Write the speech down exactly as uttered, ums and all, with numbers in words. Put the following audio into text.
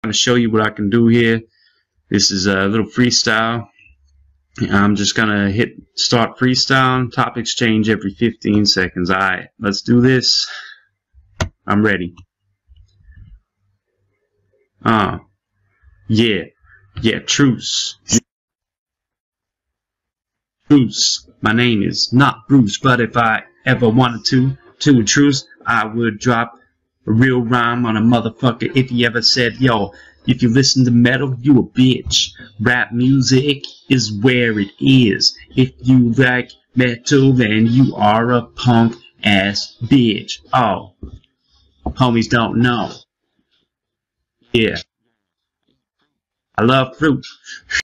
to show you what I can do here. This is a little freestyle. I'm just gonna hit start freestyle. Topics change every fifteen seconds. Alright, let's do this. I'm ready. Uh, yeah, yeah, truce. Truce. My name is not Bruce, but if I ever wanted to, to a truce, I would drop a real rhyme on a motherfucker. If you ever said, yo, if you listen to metal, you a bitch. Rap music is where it is. If you like metal, then you are a punk ass bitch. Oh, homies don't know. Yeah, I love fruit.